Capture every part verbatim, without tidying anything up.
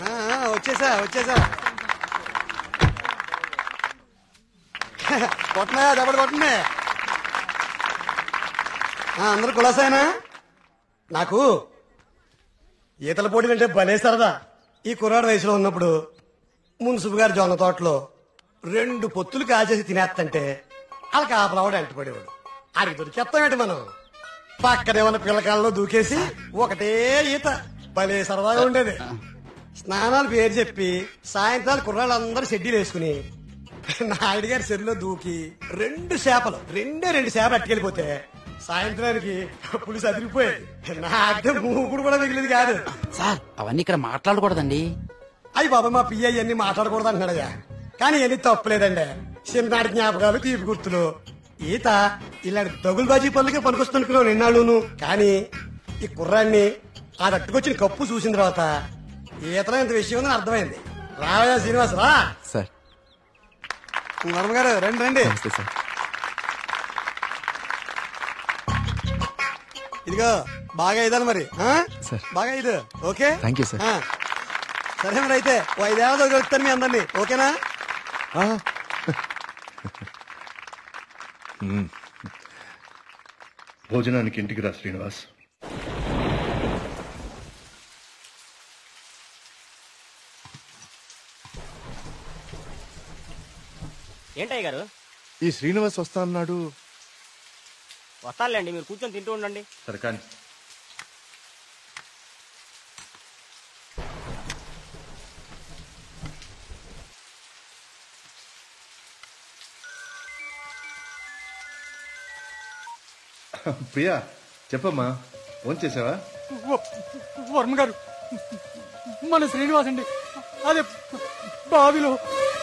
వచ్చేసా వచ్చేసా కొట్టనా దెబ్బడు కొట్టనే. అందరు కులాసాయనా? నాకు ఈతల పోటీలు అంటే భలే సరదా. ఈ కుర్రాడు వయసులో ఉన్నప్పుడు మున్సిపు గారి జొన్న తోటలో రెండు పొత్తులు కాల్చేసి తినేస్తంటే వాళ్ళకి ఆపలవాడు ఎంటపడేవాడు. అడిగి దొరికేస్తామేంటి మనం? పక్కనే ఉన్న పిల్లకాలలో దూకేసి ఒకటే ఈత భలే సరదాగా ఉండేది. స్నానాలు పేరు చెప్పి సాయంత్రాలు కుర్రాళ్ళందరూ షెడ్యూల్ వేసుకుని నాయుడు గారి చెరువులో దూకి రెండు చేపలు రెండే రెండు చేపలు అట్టుకెళ్ళిపోతే సాయంత్రానికి పులిసి అదిరిపోయేది. నాకే మూకుడు కూడా మిగిలింది కాదు. సార్ అవన్నీ ఇక్కడ మాట్లాడకూడదండి. అయ్యి బాబా మా పియ్య ఇవన్నీ మాట్లాడకూడదు అంటున్నాడయ్యా. కానీ ఇవన్నీ తప్పులేదండి. చిన్ననాటి జ్ఞాపకాలు తీపి గుర్తులు. ఈత ఇలాంటి దగులు బాజీ పనులకే పనికొస్తున్నాను నిన్నాళ్ళును. కానీ ఈ కుర్రాన్ని ఆ తట్టుకొచ్చిన కప్పు చూసిన తర్వాత ఈతలో ఇంత విషయం ఉందని అర్థమైంది. రావయ్యా శ్రీనివాస్ రా. సార్ వర్మ గారు రండి రండి. ఇదిగో బాగా ఇదాలి మరి. బాగా ఇది ఓకే. Thank you sir. సరే మరి అయితే ఓ ఐదేళ్ళతో దొరుకుతాను మీ అందరినీ. ఓకేనా? భోజనానికి ఇంటికి రా శ్రీనివాస్. ఏంటయ్య గారు? ఈ శ్రీనివాస్ వస్తా అన్నాడు. వస్తానులేండి, మీరు కూర్చొని తింటూ ఉండండి. సరే కానీ ప్రియా చెప్పమ్మా, ఫోన్ చేసావా? వర్మ గారు మన శ్రీనివాస్ అండి, అదే బావిలో.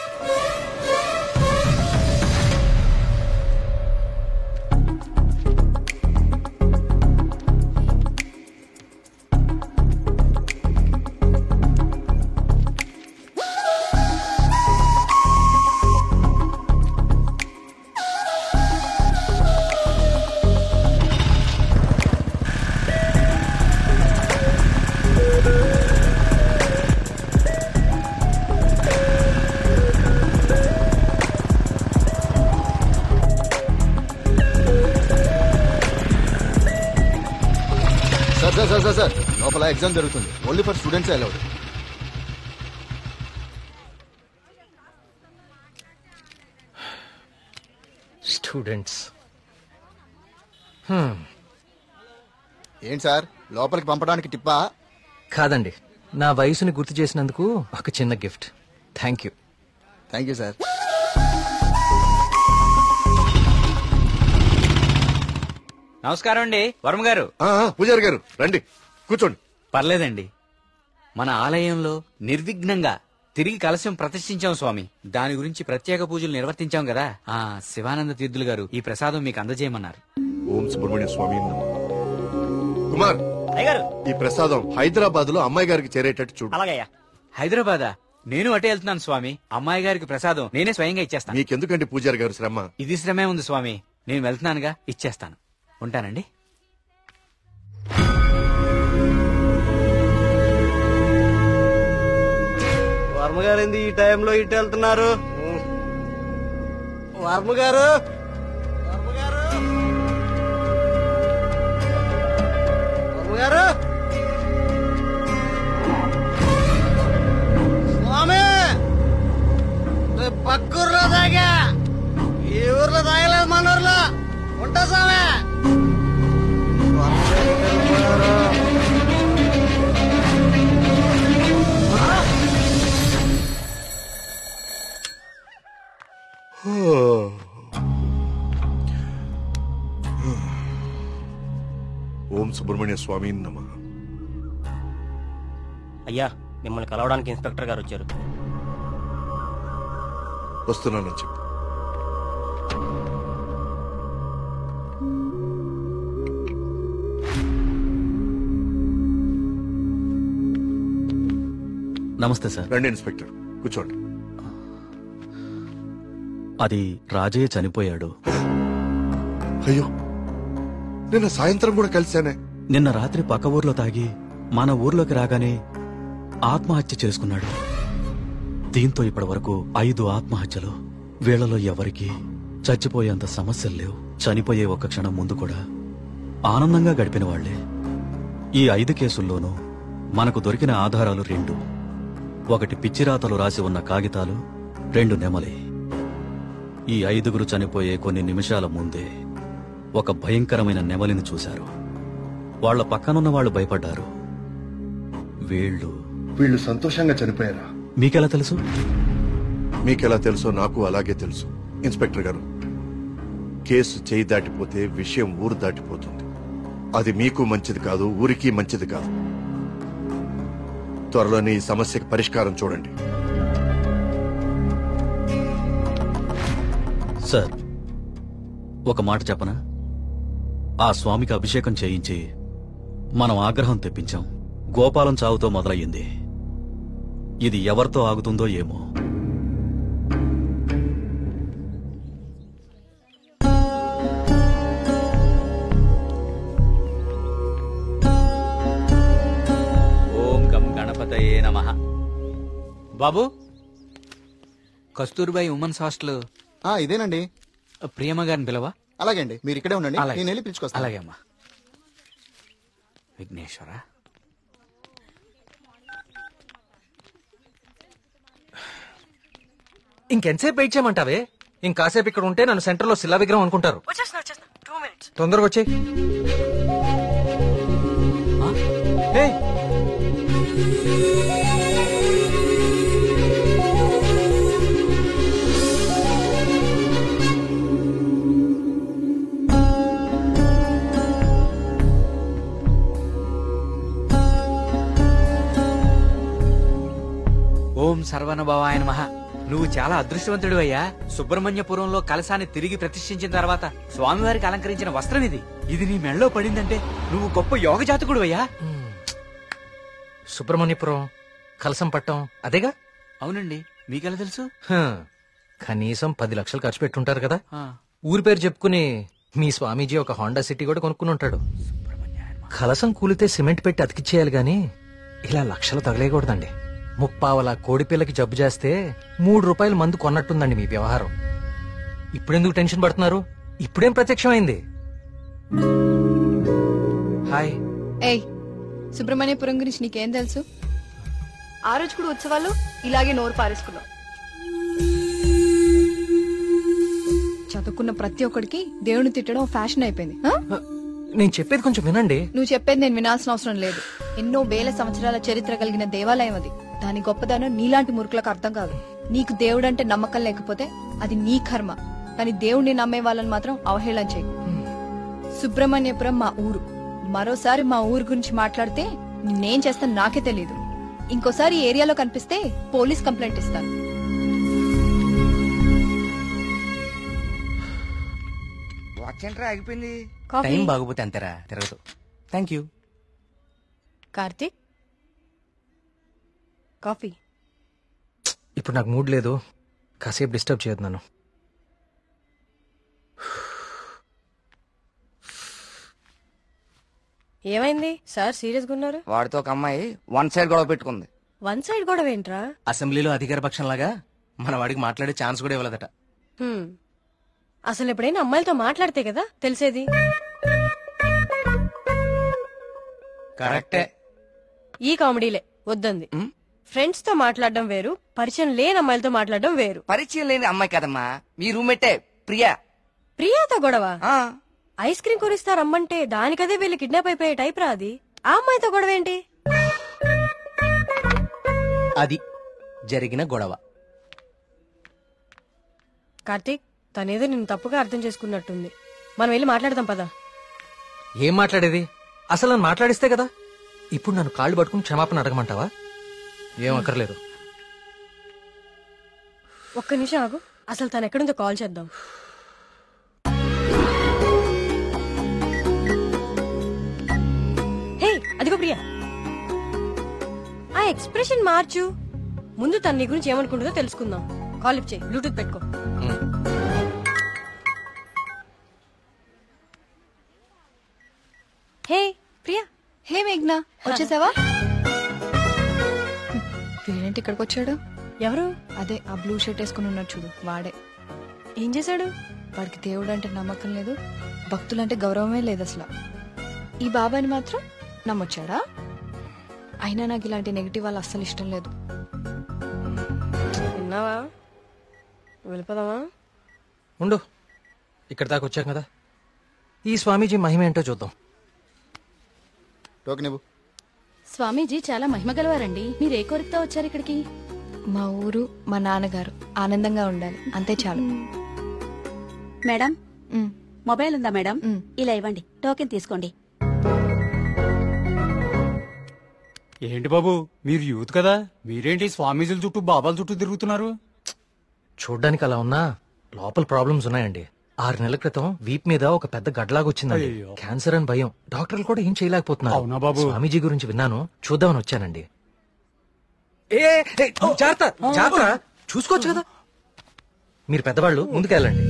సార్ సార్ సార్ లోపల ఎగ్జామ్ జరుగుతుంది. Only for students allowed. Students ఏంటి సార్ లోపలికి పంపడానికి టిప్పా? కాదండి, నా వయసుని గుర్తు చేసినందుకు ఒక చిన్న gift. Thank you. Thank you sir. నమస్కారం అండి వర్మ గారు. పూజారి గారు రండి కూర్చోండి. పర్లేదండి, మన ఆలయంలో నిర్విఘ్నంగా తిరిగి కలశం ప్రతిష్ఠించాం స్వామి. దాని గురించి ప్రత్యేక పూజలు నిర్వర్తించాం కదా. ఆ శివానంద తీర్థులు గారు ఈ ప్రసాదం మీకు అందజేయమన్నారు. ఓం సుబ్రహ్మణ్య స్వామి. కుమార్ అయ్యగారు, ఈ ప్రసాదం హైదరాబాద్ లో అమ్మాయి గారికి చేరేటట్టు చూడు. అలాగయ్యా. హైదరాబాదా? నేను అటే వెళ్తున్నాను స్వామి. అమ్మాయి గారికి ప్రసాదం నేనే స్వయంగా ఇచ్చేస్తాను. మీకెందుకండి పూజారి గారు శ్రమ? ఇది శ్రమే ఉంది స్వామి. నేను వెళ్తున్నానుగా, ఇచ్చేస్తాను. ఉంటానండి. వర్మ గారు ఏంది ఈ టైంలో ఇటు వెళ్తున్నారు? వర్మ గారు వర్మ గారు వర్మ గారు స్వామి, పక్కూర్లో తాగా, ఈ ఊర్లో తాగలేదు, మన ఊర్లో ఉంటా స్వామి. ఓం సుబ్రహ్మణ్య స్వామి నమః. అయ్యా, మిమ్మల్ని కలవడానికి ఇన్స్పెక్టర్ గారు వచ్చారు. వస్తున్నానని చెప్పు. నమస్తే సార్. రండి ఇన్స్పెక్టర్, కూర్చోండి. అది రాజయ్య చనిపోయాడు. అయ్యో, నిన్న సాయంత్రం కూడా కలిశానే. నిన్న రాత్రి పక్క ఊర్లో తాగి మన ఊర్లోకి రాగానే ఆత్మహత్య చేసుకున్నాడు. దీంతో ఇప్పటి వరకు ఐదు ఆత్మహత్యలు. వీళ్లలో ఎవరికి చచ్చిపోయేంత సమస్యలు లేవు. చనిపోయే ఒక్క క్షణం ముందు కూడా ఆనందంగా గడిపిన వాళ్లే. ఈ ఐదు కేసుల్లోనూ మనకు దొరికిన ఆధారాలు రెండు. ఒకటి పిచ్చిరాతలు రాసి ఉన్న కాగితాలు, రెండు నెమలి. ఈ ఐదుగురు చనిపోయే కొన్ని నిమిషాల ముందే ఒక భయంకరమైన నెమలిని చూశారు. వాళ్ల పక్కనున్న వాళ్ళు భయపడ్డారు. వీళ్ళు వీళ్ళు సంతోషంగా చనిపోయారా? మీకెలా తెలుసు? మీకెలా తెలుసో నాకు అలాగే తెలుసు. ఇన్స్పెక్టర్ గారు, కేసు చేయి దాటిపోతే విషయం ఊరు దాటిపోతుంది. అది మీకు మంచిది కాదు, ఊరికి మంచిది కాదు. త్వరలోనే ఈ సమస్యకి పరిష్కారం చూడండి. సార్, ఒక మాట చెప్పనా? ఆ స్వామికి అభిషేకం చేయించి మనం ఆగ్రహం తెప్పించాం. గోపాలం చావుతో మొదలయ్యింది. ఇది ఎవరితో ఆగుతుందో ఏమో. ఓం గం గణపతయే నమః. బాబు, కస్తూర్బాయి ఉమెన్స్ హాస్టల్ ఆ, ఇదేనండి. ప్రియమ్మ గారిని పిలవా? అలాగే అండి, మీరు ఇక్కడే ఉండండి. అలాగే. నేను వెళ్ళి పిలుచుకొస్తాను. అలాగే అమ్మా. విఘ్నేశ్వర, ఇంకెంతసేపు వెయిట్ చేయమంటావే? ఇంకాసేపు ఇక్కడ ఉంటే నన్ను సెంటర్ లో శిలా విగ్రహం అనుకుంటారు. తొందరగా వచ్చే. ఓం సర్వనుభవాయ నమః. నువ్వు చాలా అదృష్టవంతుడు అయ్యా. సుబ్రహ్మణ్యపురంలో కలశాన్ని తిరిగి ప్రతిష్ఠించిన తర్వాత స్వామివారికి అలంకరించిన వస్త్రం ఇది. ఇది నీ మెళ్ళలో పడిందంటే నువ్వు గొప్ప యోగ జాతకుడు అయ్యా. సుబ్రహ్మణ్యపురం కలసం పట్టం అదేగా? అవునండి, మీకెలా తెలుసు? హ, కనీసం పది లక్షలు ఖర్చు పెట్టుంటారు కదా. ఆ, ఊరి పేరు చెప్పుకుని మీ స్వామీజీ ఒక హోండా సిటీ కూడా కొనుక్కుని ఉంటాడు. కలసం కూలితే సిమెంట్ పెట్టి అతికిచ్చేయాలి గాని ఇలా లక్షలు తగలేయకూడదండి. ముప్పావల కోడిపిల్లకి జబ్బు చేస్తే మూడు రూపాయలు మందు కొన్నట్టుందండి మీ వ్యవహారం. ఇప్పుడెందుకు టెన్షన్ పడుతున్నారు? ఇప్పుడేం ప్రత్యక్షమైంది? హాయ్. ఏయ్, సుబ్రహ్మణ్యపురం గురించి నీకేం తెలుసు? ఆ రోజు కూడా ఉత్సవాలు ఇలాగే నోరు పారేసుకున్నావు. చదువుకున్న ప్రతి ఒక్కడికి దేవుని తిట్టడం ఫ్యాషన్ అయిపోయింది. ఆ? నేను చెప్పేది కొంచెం వినండి. నువ్వు చెప్పేది నేను వినాల్సిన అవసరం లేదు. ఎన్నో వేల సంవత్సరాల చరిత్ర కలిగిన దేవాలయం అది. దాని గొప్పదనం నీలాంటి మురుకులకు అర్థం కాదు. నీకు దేవుడంటే నమ్మకం లేకపోతే అది నీ కర్మ. కానీ దేవుణ్ణి నమ్మే వాళ్ళని మాత్రం అవహేళన చేయకు. సుబ్రహ్మణ్యపురం మా ఊరు. మరోసారి మా ఊరు గురించి మాట్లాడితే నేనేం చేస్తాను నాకే తెలీదు. ఇంకోసారి ఈ ఏరియాలో కనిపిస్తే పోలీస్ కంప్లైంట్ ఇస్తాను. ఆగిపోయింది. కాఫీ? టైం బాగోపోతే అంతేరా, తిరగదు. Thank you. కార్తీక్, కాఫీ. ఇప్పుడు నాకు మూడ్ లేదు. కాసేపు డిస్టర్బ్ చేయదు నన్ను. ఏమైంది సార్? సీరియస్ గా ఉన్నారు? వాడితో ఒక అమ్మాయి వన్ సైడ్ గొడవ పెట్టుకుంది. వన్ సైడ్ గొడవ ఏంట్రా? అసెంబ్లీలో అధికార పక్షం లాగా మన వాడికి మాట్లాడే ఛాన్స్ కూడా ఇవ్వలేదట. హ్మ్. అసలు ఎప్పుడైనా అమ్మాయిలతో మాట్లాడితే కదా తెలిసేది. కరెక్టే. ఈ కామెడీలే వద్దంది. ఫ్రెండ్స్ తో మాట్లాడడం వేరు, పరిచయం లేని అమ్మాయిలతో మాట్లాడడం వేరు. పరిచయం లేని అమ్మాయి కదమ్మా, మీ రూమ్మేటే ప్రియా. ప్రియాతో గొడవ? ఐస్ క్రీమ్ కొనిస్తా రమ్మంటే దానికదే వీళ్ళు కిడ్నాప్ అయిపోయే టైప్ రా అది. ఆ అమ్మాయితో గొడవ ఏంటి? అది జరిగిన గొడవ. కార్తీక్, తనేదో నిన్ను తప్పుగా అర్థం చేసుకున్నట్టుంది. మనం వెళ్ళి మాట్లాడదాం పదా. ఏం మాట్లాడేది? అసలు నన్ను మాట్లాడిస్తే కదా. ఇప్పుడు నన్ను కాళ్ళు పట్టుకుని క్షమాపణ అడగమంటావా? ఏం అక్కర్లేదు. ఒక్క నిమిషం ఆగు. అసలు తను ఎక్కడుందో కాల్ చేద్దాం. హే, అదిగో ప్రియా. ఆ ఎక్స్ప్రెషన్ మార్చు. ముందు తన నీ గురించి ఏమనుకుంటుందో తెలుసుకుందాం. కాల్ లిఫ్ట్ చేయి, బ్లూటూత్ పెట్టుకో. హే ప్రియా. హే మేఘ్నా, వచ్చేసావా? వీడేంటి ఇక్కడికి వచ్చాడు? ఎవరు? అదే ఆ బ్లూ షర్ట్ వేసుకుని ఉన్నాడు చూడు, వాడే. ఏం చేశాడు? వాడికి దేవుడు అంటే నమ్మకం లేదు, భక్తులంటే గౌరవమే లేదు అసలు. ఈ బాబాని మాత్రం నమ్మొచ్చాడా? అయినా నాకు ఇలాంటి నెగిటివ్ వాళ్ళు అస్సలు ఇష్టం లేదు. విన్నావా? వెళ్ళిపోదామా? ఉండు, ఇక్కడ దాకా వచ్చాం కదా, ఈ స్వామీజీ మహిమ ఏంటో చూద్దాం. టోకెన్ ఇవ్వు. స్వామీజీ చాలా మహిమ గలవారండి. మీరు ఏ కోరికతో వచ్చారు ఇక్కడికి? మా ఊరు, మా నాన్నగారు ఆనందంగా ఉండాలి, అంతే చాలు. మేడం, ఉమ్, మొబైల్ ఉందా మేడం? ఉమ్. ఇలా ఇవ్వండి, టోకెన్ తీసుకోండి. ఏంటి బాబు, మీరు యూత్ కదా, మీరేంటి స్వామీజీల చుట్టూ బాబాల చుట్టూ తిరుగుతున్నారు? చూడ్డానికి అలా ఉన్నా లోపల ప్రాబ్లమ్స్ ఉన్నాయండి. ఆరు నెలల క్రితం వీప్ మీద ఒక పెద్ద గడ్లాగా వచ్చిందండి. అయ్యో. క్యాన్సర్ అని భయం, డాక్టర్లు కూడా ఏం చేయలేకపోతున్నారు. అవునా బాబు? స్వామీజీ గురించి విన్నాను, చూద్దామని వచ్చానండి. ఏ ఏ, జాగ్రత్త జాగ్రత్త, చూసుకోవచ్చు కదా. మీరు పెద్దవాళ్ళు, ముందుకెళ్ళండి.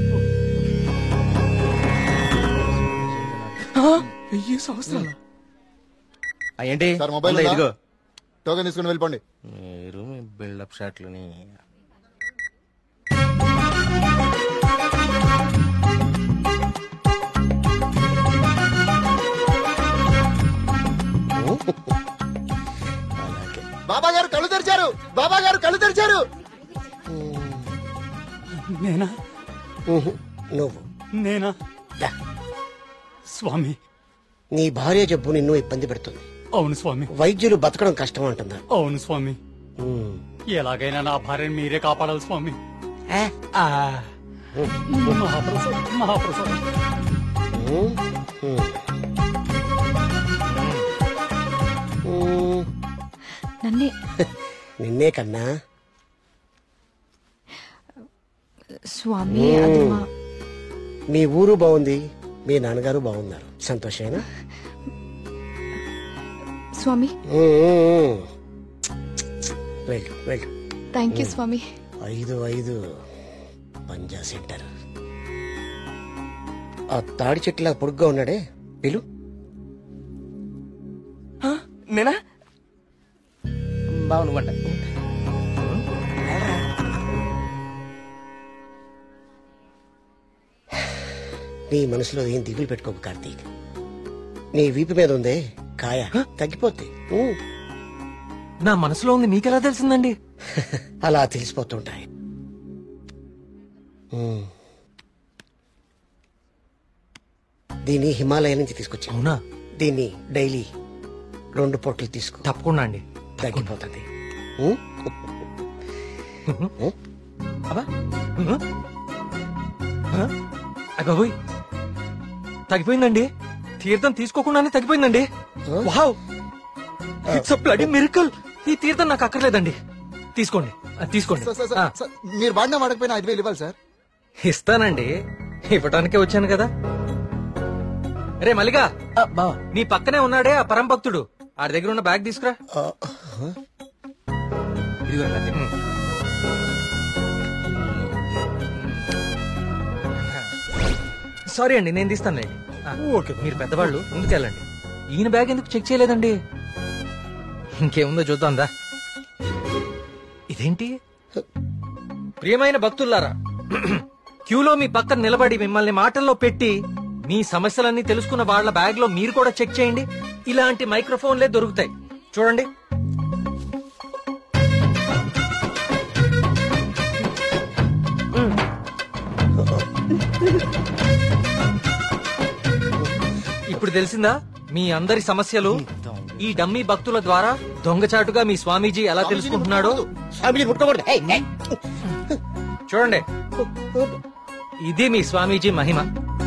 వెయ్యి సంవత్సరాలు ఏంటి సార్ మొబైల్ ఉందా? ఉందా? ఇదిగో టోకెన్ తీసుకుని వెళ్ళిపోండి. మీరు మీ బిల్డప్ షాట్లని. బాబా గారు కళ్ళు తెరిచారు, బాబా గారు కళ్ళు తెరిచారు. నేనా? నువ్వు నేనా? దా. స్వామి. నీ భార్య జబ్బు నిన్ను ఇబ్బంది పెడుతుంది. అవును స్వామి. వైద్యులు బతకడం కష్టం అంటున్నారు. అవును స్వామి. ఉమ్. ఎలాగైనా నా భార్యను మీరే కాపాడాలి స్వామి. ఏ? ఆ. మహాప్రసాద్ మహాప్రసాద్. ఉమ్. ఉమ్. ఉమ్. నన్నే నిన్నే కన్నా. స్వామి, అది మా మీ ఊరు బాగుంది, మీ నాన్నగారు బాగున్నారు, సంతోషేనా? స్వామి. ఉమ్, ఉమ్, ఉమ్. వెళ్ళు వెళ్ళు. థ్యాంక్ యూ స్వామి. ఐదు ఐదు పంజా సెంటర్. ఆ తాడి చెట్టులా పొడుగ్గా ఉన్నాడే, పిలు. నేనా? బాగునుకుంటా. నీ మనసులో ఏం దిగులు పెట్టుకోకు కార్తీక్. నీ వీపు మీద ఉందే కాయ, తగ్గిపోద్ది. ఊ. నా మనసులో ఉంది మీకెలా తెలిసిందండి? అలా తెలిసిపోతుంటాయి. ఊ. దీన్ని హిమాలయ నుంచి తీసుకొచ్చా. అవునా? దీన్ని డైలీ రెండు పొట్లు తీసుకో, తప్పకుండా అండి, తగ్గిపోతుంది. ఊ? ఊ? అబ్బా, అగోయ్, తగ్గిపోయిందండి. తీర్థం తీసుకోకుండానే తగ్గిపోయిందండి. Wow, it's a bloody miracle. ఈ తీర్థం నాకు అక్కర్లేదండి, తీసుకోండి అది తీసుకోండి. సార్, సార్, ఆ, సార్, సార్, మీరు వాడినా వాడకపోయినా ఐదు వేలు ఇవ్వాలి సార్. ఇస్తానండి, ఇవ్వటానికే వచ్చాను కదా. రే మల్లిగా, బావా నీ పక్కనే ఉన్నాడే ఆ పరం భక్తుడు, ఆడి దగ్గర ఉన్న బ్యాగ్ తీసుకురా. ఆ, ఇదిగో ఇలా. ఉమ్. సారీ అండి, నేను తీస్తానులేండి. ఆ, ఓకే. మీరు పెద్దవాళ్ళు, ముందుకెళ్ళండి. ఈయన బ్యాగ్ ఎందుకు చెక్ చేయలేదండి? ఇంకేముందో చూద్దాందా. ఇదేంటి? ప్రియమైన భక్తులారా, క్యూలో మీ పక్కన నిలబడి మిమ్మల్ని మాటల్లో పెట్టి మీ సమస్యలన్నీ తెలుసుకున్న వాళ్ళ బ్యాగ్ లో మీరు కూడా చెక్ చేయండి. ఇలాంటి మైక్రోఫోన్లే దొరుకుతాయి, చూడండి. ఇప్పుడు తెలిసిందా మీ అందరి సమస్యలు? ఈ డమ్మీ భక్తుల ద్వారా దొంగచాటుగా మీ స్వామీజీ ఎలా తెలుసుకుంటున్నాడో. స్వామిజీ ముట్టకూడదు. ఏయ్, ఏయ్. చూడండి, ఇది మీ స్వామీజీ మహిమ.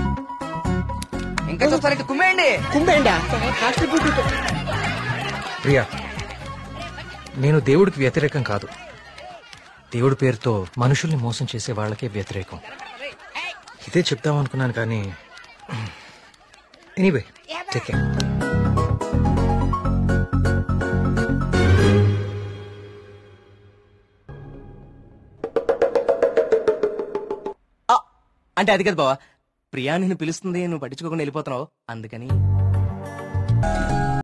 ఇంకా చూస్తారంటే కుమ్మేయండి. కుంభేండా? కాస్ట్లీ. ప్రియా, నేను దేవుడికి వ్యతిరేకం కాదు, దేవుడి పేరుతో మనుషుల్ని మోసం చేసే వాళ్ళకే వ్యతిరేకం. ఇదే చెప్తామనుకున్నాను కానీ ఎనీవే, టేక్ కేర్. అంటే అది కదా బావా, ప్రియా నిన్ను పిలుస్తుంది, నువ్వు పట్టించుకోకుండా వెళ్ళిపోతున్నావు, అందుకని.